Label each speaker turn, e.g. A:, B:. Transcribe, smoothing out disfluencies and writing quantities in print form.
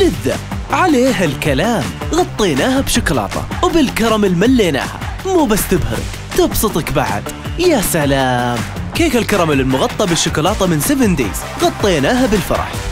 A: بيتزا عليها الكلام، غطيناها بشوكولاتة وبالكراميل مليناها. مو بس تبهرك، تبسطك بعد. يا سلام، كيك الكراميل المغطى بالشوكولاتة من 7 دايز غطيناها بالفرح.